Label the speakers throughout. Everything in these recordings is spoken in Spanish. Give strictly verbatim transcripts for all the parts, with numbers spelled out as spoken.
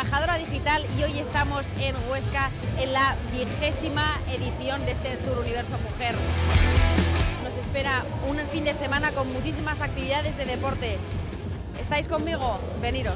Speaker 1: embajadora digital y hoy estamos en Huesca en la vigésima edición de este Tour Universo Mujer. Nos espera un fin de semana con muchísimas actividades de deporte. ¿Estáis conmigo? Veniros.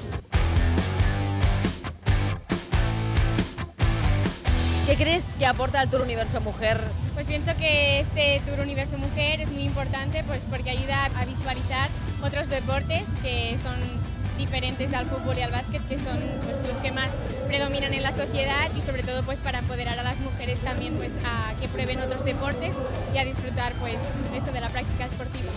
Speaker 1: ¿Qué crees que aporta el Tour Universo Mujer?
Speaker 2: Pues pienso que este Tour Universo Mujer es muy importante pues porque ayuda a visualizar otros deportes que son diferentes al fútbol y al básquet, que son pues, los que más predominan en la sociedad, y sobre todo pues para empoderar a las mujeres también pues a que prueben otros deportes y a disfrutar pues eso de la práctica esportiva.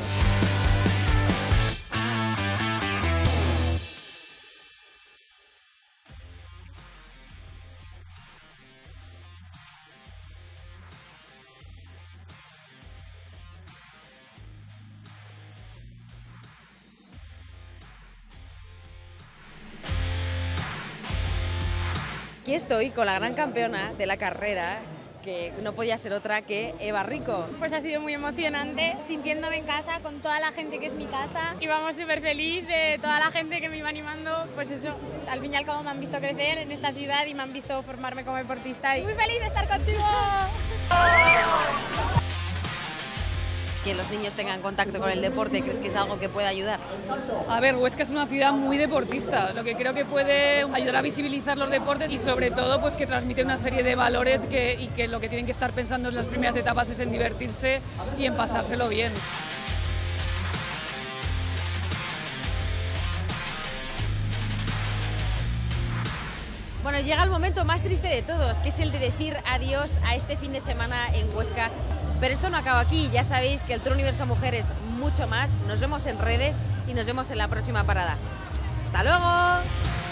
Speaker 1: Aquí estoy con la gran campeona de la carrera, que no podía ser otra que Eva Rico.
Speaker 3: Pues ha sido muy emocionante, sintiéndome en casa con toda la gente que es mi casa. Y vamos súper feliz de toda la gente que me iba animando, pues eso, al fin y al cabo me han visto crecer en esta ciudad y me han visto formarme como deportista. Y muy feliz de estar contigo.
Speaker 1: Que los niños tengan contacto con el deporte, ¿crees que es algo que puede ayudar?
Speaker 4: A ver, Huesca es una ciudad muy deportista, lo que creo que puede ayudar a visibilizar los deportes y sobre todo pues que transmite una serie de valores que, y que lo que tienen que estar pensando en las primeras etapas es en divertirse y en pasárselo bien.
Speaker 1: Bueno, llega el momento más triste de todos, que es el de decir adiós a este fin de semana en Huesca. Pero esto no acaba aquí, ya sabéis que el Tour Universo Mujer es mucho más. Nos vemos en redes y nos vemos en la próxima parada. ¡Hasta luego!